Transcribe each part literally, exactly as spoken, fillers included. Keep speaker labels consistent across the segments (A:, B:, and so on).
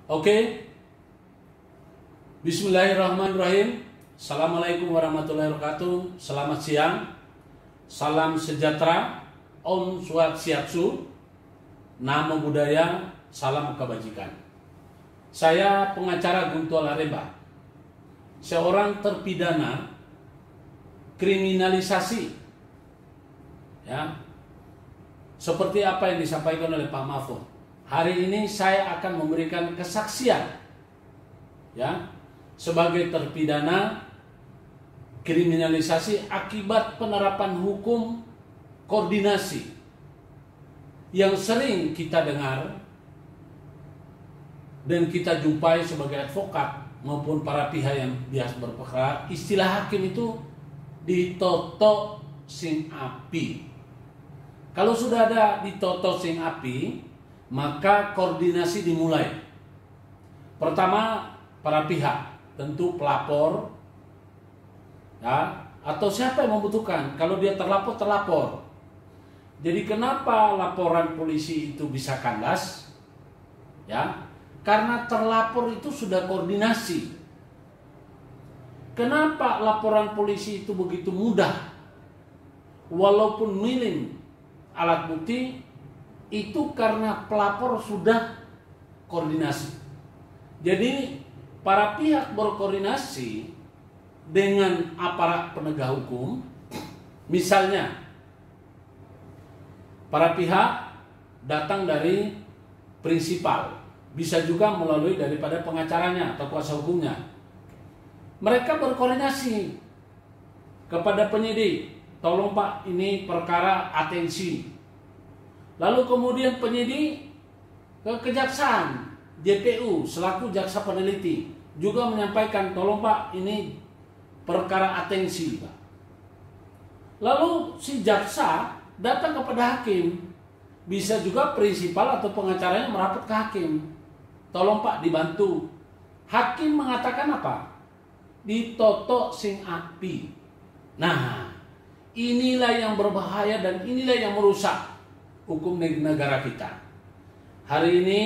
A: Oke. Bismillahirrahmanirrahim. Assalamualaikum warahmatullahi wabarakatuh. Selamat siang. Salam sejahtera. Om Swastiastu. Namo Buddhaya. Salam kebajikan. Saya pengacara Guntual Areba. Seorang terpidana kriminalisasi. Ya. Seperti apa yang disampaikan oleh Pak Mahfud. Hari ini saya akan memberikan kesaksian, ya, sebagai terpidana kriminalisasi akibat penerapan hukum koordinasi yang sering kita dengar dan kita jumpai sebagai advokat maupun para pihak yang biasa berperkara. Istilah hakim itu ditoto sing api. Kalau sudah ada ditoto sing api, maka koordinasi dimulai. Pertama, para pihak, tentu pelapor, ya, atau siapa yang membutuhkan. Kalau dia terlapor, terlapor. Jadi kenapa laporan polisi itu bisa kandas? Ya, karena terlapor itu sudah koordinasi. Kenapa laporan polisi itu begitu mudah? Walaupun minim alat bukti, itu karena pelapor sudah koordinasi. Jadi para pihak berkoordinasi dengan aparat penegak hukum. Misalnya para pihak datang dari prinsipal, bisa juga melalui daripada pengacaranya atau kuasa hukumnya. Mereka berkoordinasi kepada penyidik, tolong Pak, ini perkara atensi. Lalu kemudian penyidik ke kejaksaan, J P U selaku jaksa peneliti juga menyampaikan, tolong Pak, ini perkara atensi Pak. Lalu si jaksa datang kepada hakim, bisa juga prinsipal atau pengacaranya merapat ke hakim, tolong Pak dibantu. Hakim mengatakan apa? Ditoto sing api. Nah, inilah yang berbahaya dan inilah yang merusak hukum negara kita. Hari ini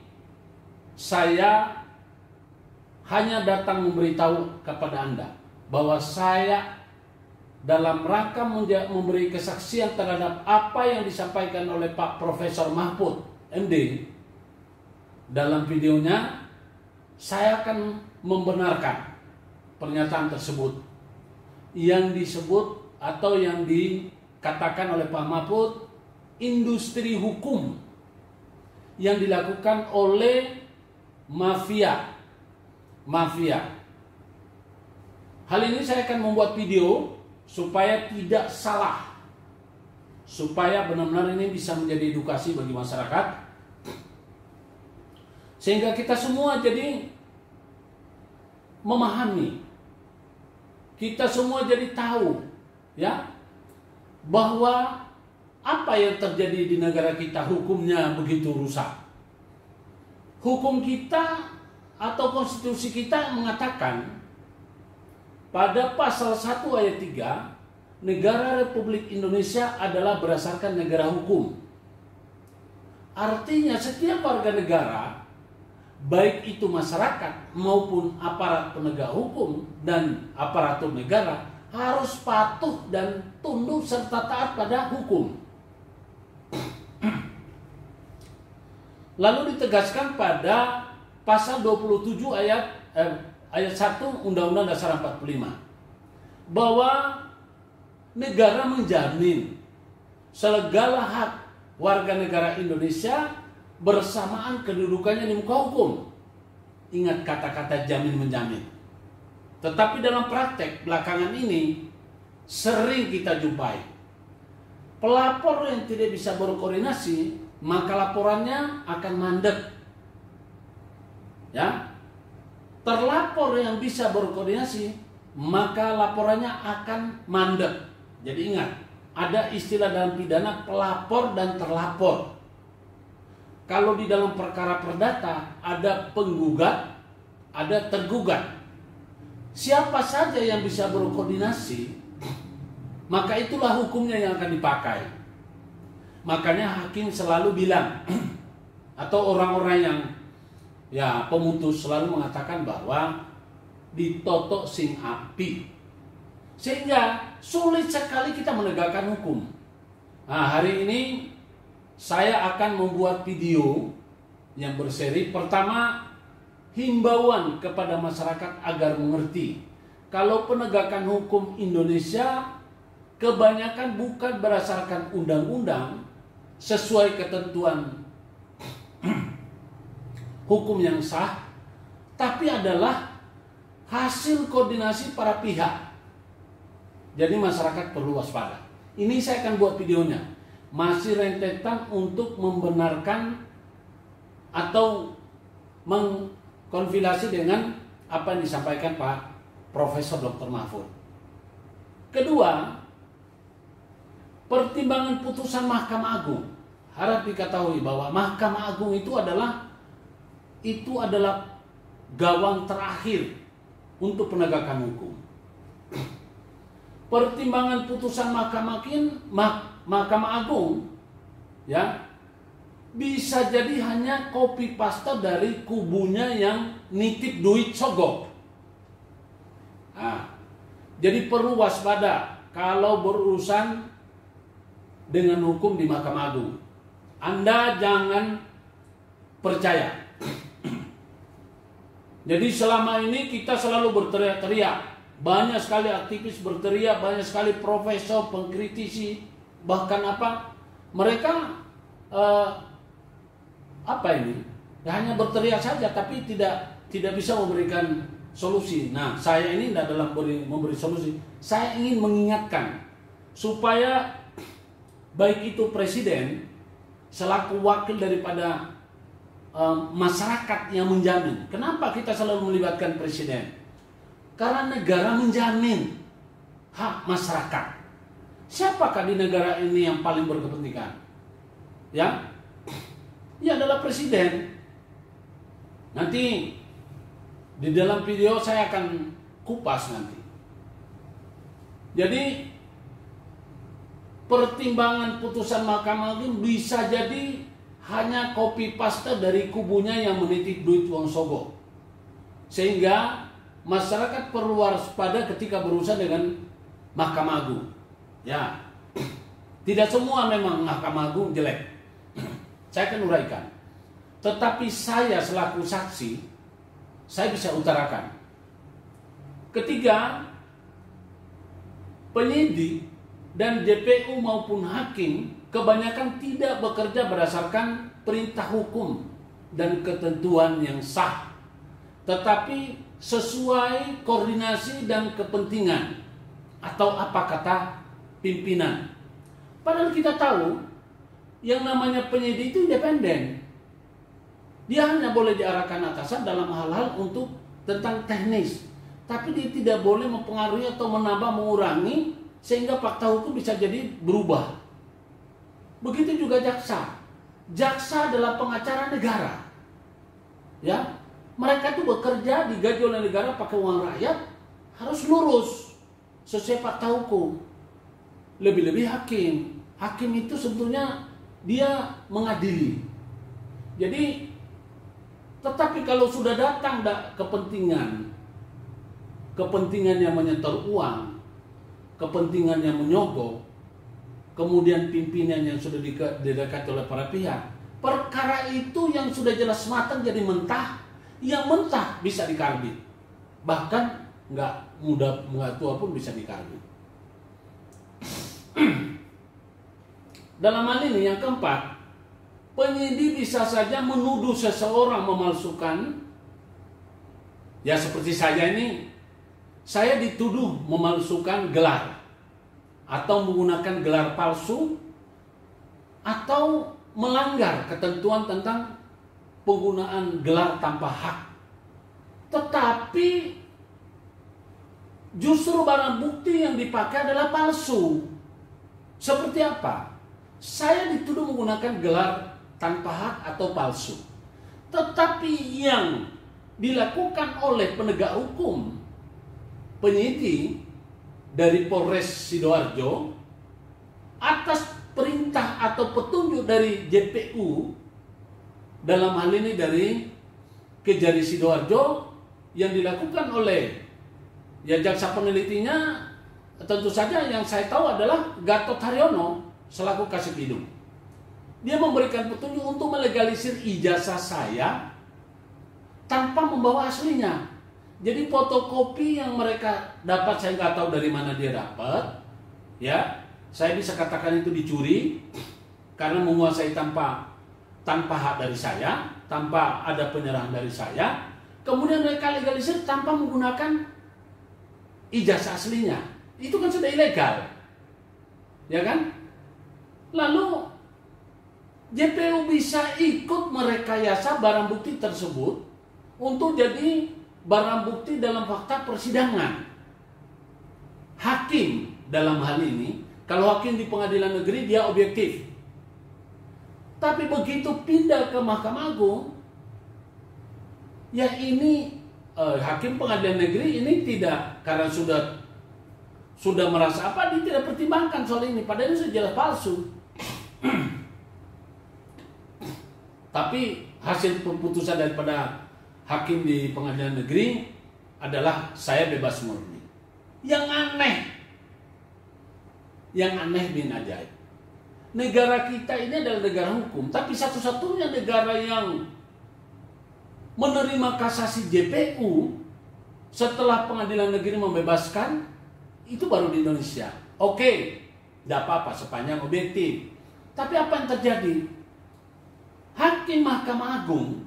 A: saya hanya datang memberitahu kepada Anda bahwa saya dalam rangka memberi kesaksian terhadap apa yang disampaikan oleh Pak Profesor Mahfud M D dalam videonya, saya akan membenarkan pernyataan tersebut yang disebut atau yang dikatakan oleh Pak Mahfud industri hukum yang dilakukan oleh mafia mafia. Hal ini saya akan membuat video supaya tidak salah, supaya benar-benar ini bisa menjadi edukasi bagi masyarakat, sehingga kita semua jadi memahami, kita semua jadi tahu, ya, bahwa apa yang terjadi di negara kita hukumnya begitu rusak. Hukum kita atau konstitusi kita mengatakan pada pasal satu ayat tiga, negara Republik Indonesia adalah berdasarkan negara hukum. Artinya setiap warga negara, baik itu masyarakat maupun aparat penegak hukum dan aparatur negara, harus patuh dan tunduk serta taat pada hukum. Lalu ditegaskan pada pasal dua puluh tujuh ayat eh, ayat satu Undang-Undang Dasar empat puluh lima bahwa negara menjamin segala hak warga negara Indonesia bersamaan kedudukannya di muka hukum. Ingat kata-kata jamin menjamin. Tetapi dalam praktek belakangan ini sering kita jumpai pelapor yang tidak bisa berkoordinasi, maka laporannya akan mandek. Ya, terlapor yang bisa berkoordinasi, maka laporannya akan mandek. Jadi ingat, ada istilah dalam pidana pelapor dan terlapor. Kalau di dalam perkara perdata ada penggugat, ada tergugat. Siapa saja yang bisa berkoordinasi, maka itulah hukumnya yang akan dipakai. Makanya hakim selalu bilang, atau orang-orang yang ya pemutus selalu mengatakan bahwa ditotok sing api, sehingga sulit sekali kita menegakkan hukum. Nah, hari ini saya akan membuat video yang berseri. Pertama, himbauan kepada masyarakat agar mengerti kalau penegakan hukum Indonesia kebanyakan bukan berdasarkan undang-undang sesuai ketentuan hukum yang sah, tapi adalah hasil koordinasi para pihak. Jadi masyarakat perlu waspada. Ini saya akan buat videonya. Masih rentetan untuk membenarkan atau mengkonfirmasi dengan apa yang disampaikan Pak Profesor Doktor Mahfud. Kedua, pertimbangan putusan Mahkamah Agung. Harap diketahui bahwa Mahkamah Agung itu adalah itu adalah gawang terakhir untuk penegakan hukum. Pertimbangan putusan Mahkamah Mahkamah Agung ya bisa jadi hanya copy paste dari kubunya yang nitip duit sogok. Nah, jadi perlu waspada kalau berurusan dengan hukum di Mahkamah Agung. Anda jangan percaya. Jadi selama ini kita selalu berteriak-teriak. Banyak sekali aktivis berteriak, banyak sekali profesor, pengkritisi, bahkan apa? Mereka eh, apa ini? Ya, hanya berteriak saja, tapi tidak tidak bisa memberikan solusi. Nah, saya ini tidak dalam memberi, memberi solusi. Saya ingin mengingatkan supaya baik itu presiden selaku wakil daripada um, masyarakat yang menjamin. Kenapa kita selalu melibatkan presiden? Karena negara menjamin hak masyarakat. Siapakah di negara ini yang paling berkepentingan? Ya, ya adalah presiden. Nanti di dalam video saya akan kupas nanti. Jadi pertimbangan putusan Mahkamah Agung bisa jadi hanya copy paste dari kubunya yang menitip duit wong sogo. Sehingga masyarakat perlu waspada ketika berurusan dengan Mahkamah Agung. Ya, tidak semua memang Mahkamah Agung jelek. Saya akan uraikan. Tetapi saya selaku saksi, saya bisa utarakan. Ketiga, penyidik dan J P U maupun hakim kebanyakan tidak bekerja berdasarkan perintah hukum dan ketentuan yang sah, tetapi sesuai koordinasi dan kepentingan atau apa kata pimpinan. Padahal kita tahu yang namanya penyidik itu independen. Dia hanya boleh diarahkan atasan dalam hal-hal untuk tentang teknis, tapi dia tidak boleh mempengaruhi atau menambah mengurangi sehingga fakta hukum bisa jadi berubah. Begitu juga jaksa. Jaksa adalah pengacara negara. Ya, mereka itu bekerja digaji oleh negara pakai uang rakyat, harus lurus sesuai fakta hukum. Lebih-lebih hakim. Hakim itu sebetulnya dia mengadili. Jadi, tetapi kalau sudah datang kepentingan, kepentingan yang menyetor uang, kepentingan yang menyogok, kemudian pimpinan yang sudah didekati oleh para pihak, perkara itu yang sudah jelas matang jadi mentah, yang mentah bisa dikarbit, bahkan nggak muda nggak tua pun bisa dikarbit. Dalam hal ini yang keempat, penyidik bisa saja menuduh seseorang memalsukan. Ya seperti saya ini, saya dituduh memalsukan gelar atau menggunakan gelar palsu atau melanggar ketentuan tentang penggunaan gelar tanpa hak. Tetapi justru barang bukti yang dipakai adalah palsu. Seperti apa? Saya dituduh menggunakan gelar tanpa hak atau palsu. Tetapi yang dilakukan oleh penegak hukum, penyidik dari Polres Sidoarjo atas perintah atau petunjuk dari J P U, dalam hal ini dari Kejari Sidoarjo yang dilakukan oleh ya jaksa penelitinya, tentu saja yang saya tahu adalah Gatot Haryono selaku Kasih Hidung. Dia memberikan petunjuk untuk melegalisir ijazah saya tanpa membawa aslinya. Jadi fotokopi yang mereka dapat, saya nggak tahu dari mana dia dapat. Ya, saya bisa katakan itu dicuri karena menguasai tanpa tanpa hak dari saya, tanpa ada penyerahan dari saya. Kemudian mereka legalisir tanpa menggunakan ijazah aslinya. Itu kan sudah ilegal, ya kan? Lalu J P U bisa ikut merekayasa barang bukti tersebut untuk jadi barang bukti dalam fakta persidangan. Hakim dalam hal ini, kalau hakim di pengadilan negeri dia objektif. Tapi begitu pindah ke Mahkamah Agung, ya ini eh, hakim pengadilan negeri ini tidak, karena sudah sudah merasa apa, dia tidak pertimbangkan soal ini, padahal ini sudah jelas palsu. Tapi hasil keputusan daripada hakim di pengadilan negeri adalah saya bebas murni. Yang aneh, yang aneh bin ajaib, negara kita ini adalah negara hukum, tapi satu-satunya negara yang menerima kasasi J P U setelah pengadilan negeri membebaskan itu baru di Indonesia. Oke, tidak apa-apa sepanjang objektif. Tapi apa yang terjadi? Hakim Mahkamah Agung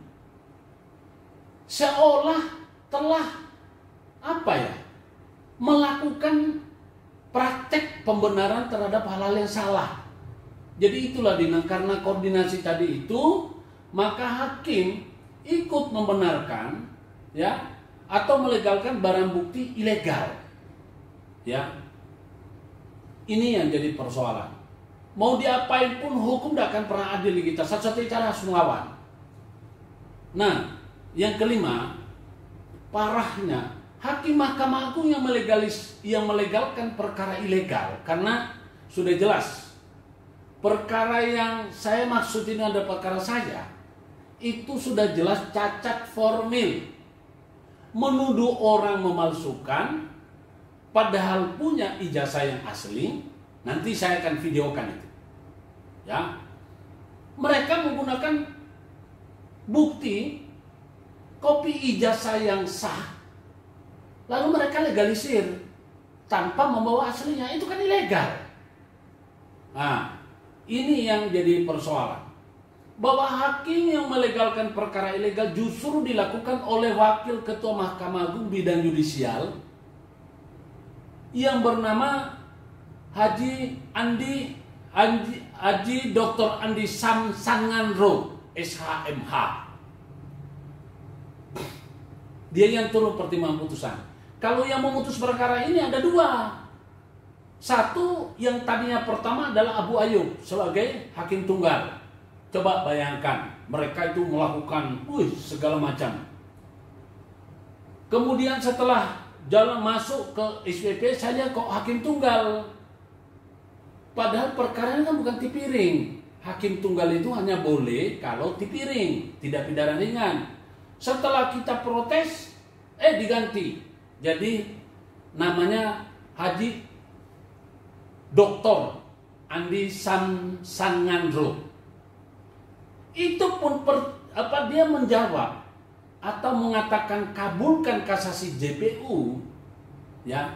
A: seolah telah apa ya, melakukan praktek pembenaran terhadap hal-hal yang salah. Jadi itulah Dina, karena koordinasi tadi itu, maka hakim ikut membenarkan ya atau melegalkan barang bukti ilegal. Ya, ini yang jadi persoalan. Mau diapain pun hukum tidak akan pernah adil di kita. Satu-satunya cara harus melawan. Nah, yang kelima, parahnya hakim Mahkamah Agung yang melegalis, yang melegalkan perkara ilegal, karena sudah jelas perkara yang saya maksud ini ada perkara saya itu sudah jelas cacat formil, menuduh orang memalsukan padahal punya ijazah yang asli. Nanti saya akan videokan itu. Ya. Mereka menggunakan bukti kopi ijazah yang sah, lalu mereka legalisir tanpa membawa aslinya. Itu kan ilegal. Nah, ini yang jadi persoalan. Bahwa hakim yang melegalkan perkara ilegal justru dilakukan oleh Wakil Ketua Mahkamah Agung bidang yudisial yang bernama Haji Andi Andi Haji Doktor Andi Samsanganro S H M H. Dia yang turun pertimbangan putusan. Kalau yang memutus perkara ini ada dua. Satu yang tadinya pertama adalah Abu Ayub sebagai hakim tunggal. Coba bayangkan, mereka itu melakukan wih, segala macam. Kemudian setelah jalan masuk ke S P P, saya kok hakim tunggal. Padahal perkara ini kan bukan tipiring. Hakim tunggal itu hanya boleh kalau tipiring, tidak pidana ringan. Setelah kita protes, eh diganti. Jadi namanya Haji Doktor Andi Samsanganro. Itu pun per, apa dia menjawab atau mengatakan kabulkan kasasi J P U, ya.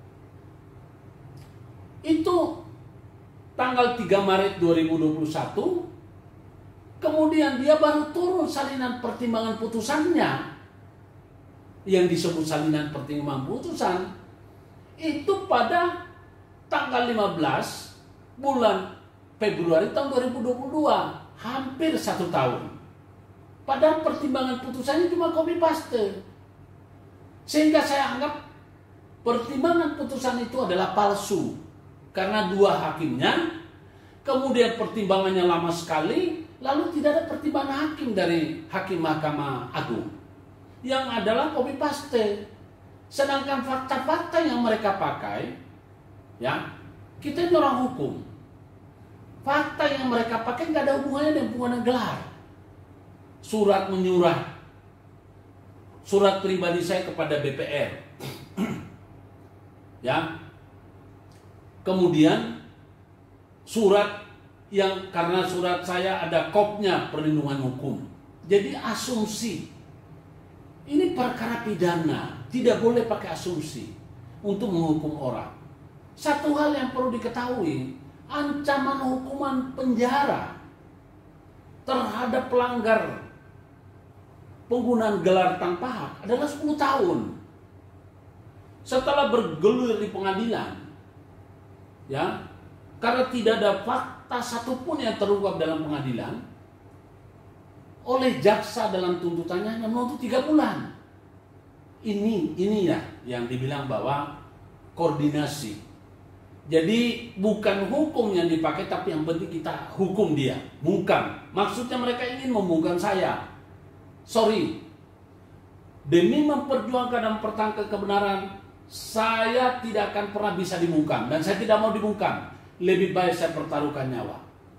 A: Itu tanggal tiga Maret dua ribu dua puluh satu. Kemudian dia baru turun salinan pertimbangan putusannya yang disebut salinan pertimbangan putusan itu pada tanggal lima belas bulan Februari tahun dua ribu dua puluh dua, hampir satu tahun. Padahal pertimbangan putusannya cuma copy paste. Sehingga saya anggap pertimbangan putusan itu adalah palsu. Karena dua hakimnya, kemudian pertimbangannya lama sekali, lalu tidak ada pertimbangan hakim dari hakim Mahkamah Agung. Yang adalah copy paste. Sedangkan fakta-fakta yang mereka pakai, ya, kita ini orang hukum. Fakta yang mereka pakai nggak ada hubungannya dengan hubungan gelar. Surat menyurah surat pribadi saya kepada B P R. Ya. Kemudian surat yang karena surat saya ada kopnya perlindungan hukum. Jadi asumsi. Ini perkara pidana, tidak boleh pakai asumsi untuk menghukum orang. Satu hal yang perlu diketahui, ancaman hukuman penjara terhadap pelanggar penggunaan gelar tanpa hak adalah sepuluh tahun. Setelah bergulir di pengadilan, ya, karena tidak ada fakta satupun yang terungkap dalam pengadilan, oleh jaksa dalam tuntutannya hanya menuntut tiga bulan. Ini, ini ya yang dibilang bahwa koordinasi. Jadi bukan hukum yang dipakai, tapi yang penting kita hukum dia. Bungkam. Maksudnya mereka ingin membungkam saya. Sorry. Demi memperjuangkan dan mempertahankan kebenaran, saya tidak akan pernah bisa dibungkam. Dan saya tidak mau dibungkam. Lebih baik saya pertaruhkan nyawa.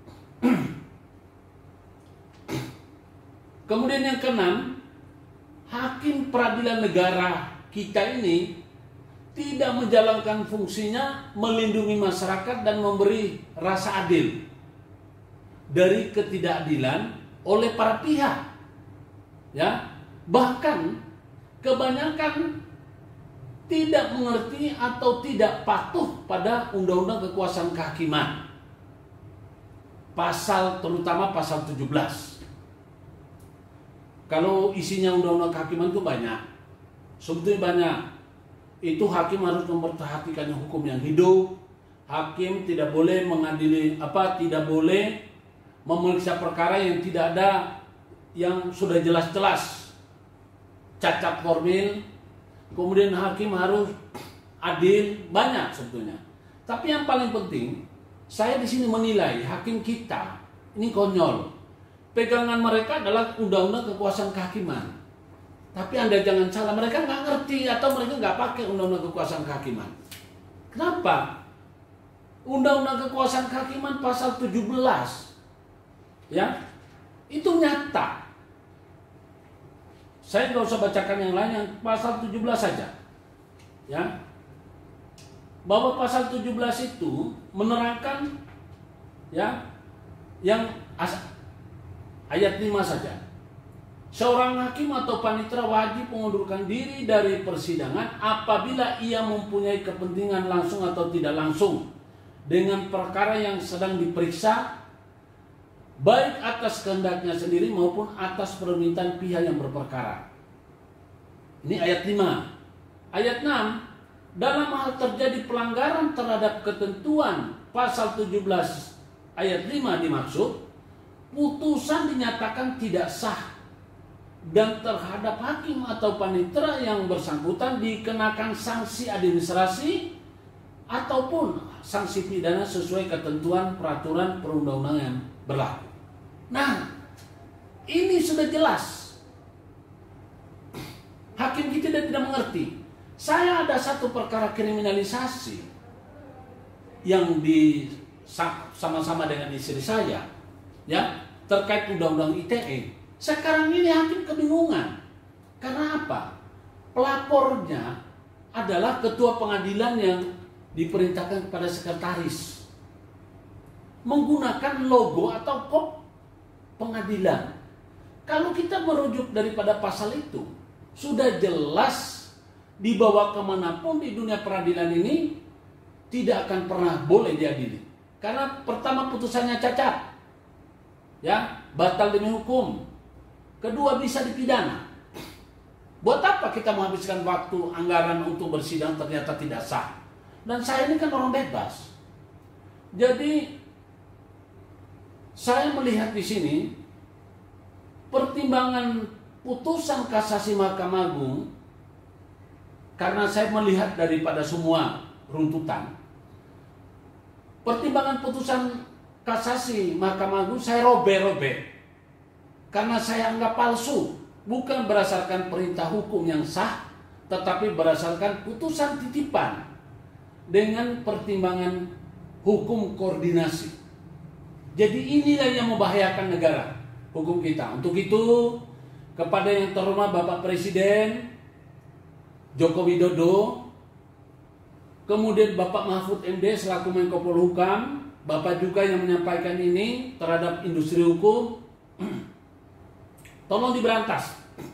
A: Kemudian yang keenam, hakim peradilan negara kita ini tidak menjalankan fungsinya melindungi masyarakat dan memberi rasa adil dari ketidakadilan oleh para pihak. Ya, bahkan kebanyakan tidak mengerti atau tidak patuh pada undang-undang kekuasaan kehakiman. Pasal terutama pasal tujuh belas. Kalau isinya undang-undang kehakiman itu banyak. Sebetulnya banyak. Itu hakim harus memperhatikan hukum yang hidup. Hakim tidak boleh mengadili apa tidak boleh memeriksa perkara yang tidak ada yang sudah jelas-jelas cacat formil. Kemudian hakim harus adil, banyak sebetulnya. Tapi yang paling penting, saya di sini menilai hakim kita ini konyol. Pegangan mereka adalah undang-undang kekuasaan kehakiman. Tapi Anda jangan salah, mereka nggak ngerti atau mereka nggak pakai undang-undang kekuasaan kehakiman. Kenapa? Undang-undang kekuasaan kehakiman pasal tujuh belas, ya, itu nyata. Saya nggak usah bacakan yang lain, yang pasal tujuh belas saja. Ya. Bahwa pasal tujuh belas itu menerangkan, ya, yang as, ayat lima saja. Seorang hakim atau panitera wajib mengundurkan diri dari persidangan apabila ia mempunyai kepentingan langsung atau tidak langsung dengan perkara yang sedang diperiksa, baik atas kehendaknya sendiri maupun atas permintaan pihak yang berperkara. Ini ayat lima. Ayat enam, dalam hal terjadi pelanggaran terhadap ketentuan pasal tujuh belas ayat lima dimaksud, putusan dinyatakan tidak sah dan terhadap hakim atau panitera yang bersangkutan dikenakan sanksi administrasi ataupun sanksi pidana sesuai ketentuan peraturan perundang-undangan berlaku. Nah, ini sudah jelas. Hakim kita tidak mengerti. Saya ada satu perkara kriminalisasi yang di sama-sama dengan istri saya, ya, terkait undang-undang I T E. Sekarang ini hakim kebingungan. Karena apa? Pelapornya adalah ketua pengadilan yang diperintahkan kepada sekretaris menggunakan logo atau kop pengadilan. Kalau kita merujuk daripada pasal itu, sudah jelas dibawa kemanapun di dunia peradilan ini tidak akan pernah boleh diadili. Karena pertama putusannya cacat, ya, batal demi hukum. Kedua bisa dipidana. Buat apa kita menghabiskan waktu anggaran untuk bersidang ternyata tidak sah? Dan saya ini kan orang bebas. Jadi saya melihat di sini pertimbangan putusan kasasi Mahkamah Agung, karena saya melihat daripada semua runtutan, pertimbangan putusan kasasi Mahkamah Agung saya robek-robek karena saya anggap palsu, bukan berdasarkan perintah hukum yang sah, tetapi berdasarkan putusan titipan dengan pertimbangan hukum koordinasi. Jadi inilah yang membahayakan negara, hukum kita. Untuk itu kepada yang terhormat Bapak Presiden Joko Widodo, kemudian Bapak Mahfud M D selaku Menko Polhukam, Bapak juga yang menyampaikan ini terhadap industri hukum, tolong diberantas.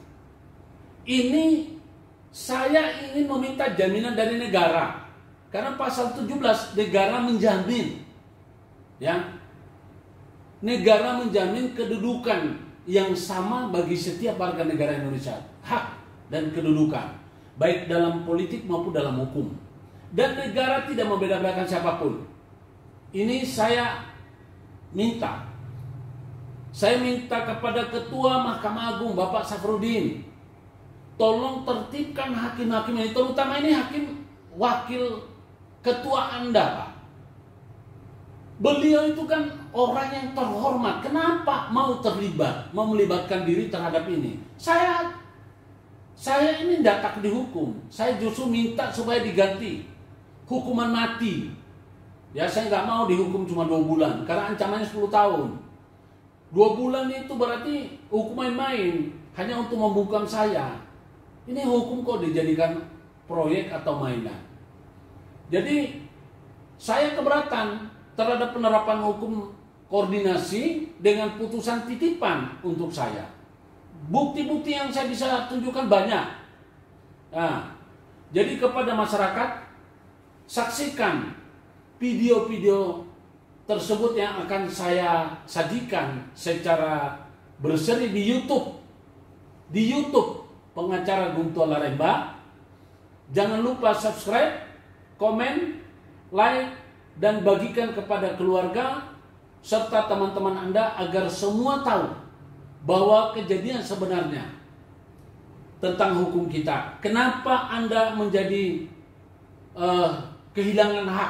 A: Ini saya ingin meminta jaminan dari negara, karena pasal tujuh belas negara menjamin, ya, negara menjamin kedudukan yang sama bagi setiap warga negara Indonesia, hak dan kedudukan, baik dalam politik maupun dalam hukum. Dan negara tidak membeda-bedakan siapapun. Ini saya minta. Saya minta kepada Ketua Mahkamah Agung Bapak Safrudin, tolong tertibkan hakim-hakim ini, terutama ini hakim wakil ketua Anda, Pak. Beliau itu kan orang yang terhormat. Kenapa mau terlibat, mau melibatkan diri terhadap ini? Saya Saya ini tidak tak dihukum. Saya justru minta supaya diganti hukuman mati. Ya, saya nggak mau dihukum cuma dua bulan, karena ancamannya sepuluh tahun. Dua bulan itu berarti hukuman main, hanya untuk membungkam saya. Ini hukum kok dijadikan proyek atau mainan. Jadi saya keberatan terhadap penerapan hukum koordinasi dengan putusan titipan untuk saya. Bukti-bukti yang saya bisa tunjukkan banyak. Nah, jadi kepada masyarakat, saksikan video-video tersebut yang akan saya sajikan secara berseri di YouTube. Di YouTube Pengacara Guntur Laremba. Jangan lupa subscribe, komen, like, dan bagikan kepada keluarga serta teman-teman Anda agar semua tahu bahwa kejadian sebenarnya tentang hukum kita. Kenapa Anda menjadi uh, kehilangan hak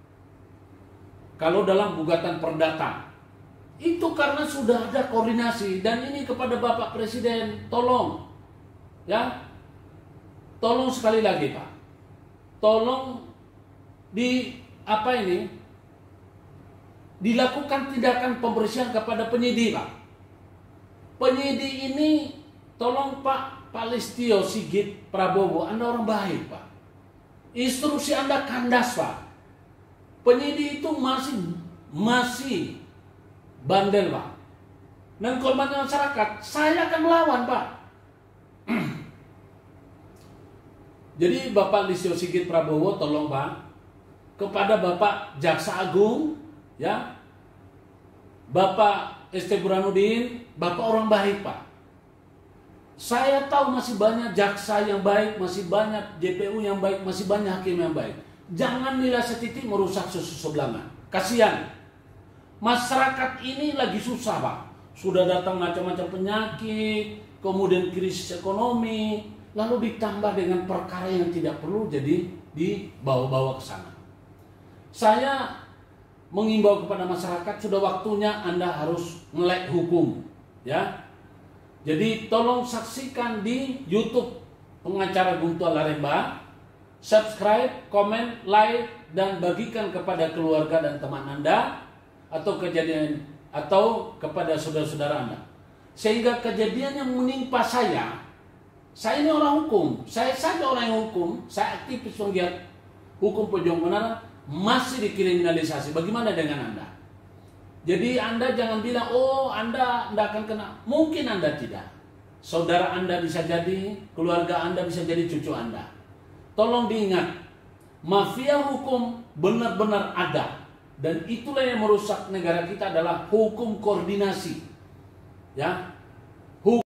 A: kalau dalam gugatan perdata? Itu karena sudah ada koordinasi. Dan ini kepada Bapak Presiden, tolong, ya, tolong sekali lagi Pak, tolong di apa ini dilakukan tindakan pembersihan kepada penyidik, Pak. Penyidik ini, tolong Pak, Pak Listio Sigit Prabowo, Anda orang baik Pak. Instruksi Anda kandas Pak. Penyidik itu masih masih bandel Pak. Dan korban masyarakat, saya akan melawan Pak. Jadi Bapak Listio Sigit Prabowo, tolong Pak, kepada Bapak Jaksa Agung, ya, Bapak S T Burhanuddin, Bapak orang baik Pak. Saya tahu masih banyak jaksa yang baik, masih banyak J P U yang baik, masih banyak hakim yang baik. Jangan nilai setitik merusak susu sebelanga. Kasihan. Masyarakat ini lagi susah Pak. Sudah datang macam-macam penyakit, kemudian krisis ekonomi, lalu ditambah dengan perkara yang tidak perlu, jadi dibawa-bawa ke sana. Saya mengimbau kepada masyarakat, sudah waktunya Anda harus melek hukum, ya. Jadi tolong saksikan di YouTube Pengacara Guntur Laremba, subscribe, komen, like, dan bagikan kepada keluarga dan teman Anda atau kejadian atau kepada saudara-saudara Anda, sehingga kejadian yang menimpa saya, saya ini orang hukum, saya saja orang yang hukum, saya aktivis penggiat hukum pejuang kebenaran, masih dikriminalisasi. Bagaimana dengan Anda? Jadi Anda jangan bilang, oh Anda tidak akan kena. Mungkin Anda tidak. Saudara Anda bisa jadi, keluarga Anda bisa jadi cucu Anda. Tolong diingat, mafia hukum benar-benar ada. Dan itulah yang merusak negara kita adalah hukum koordinasi. Ya,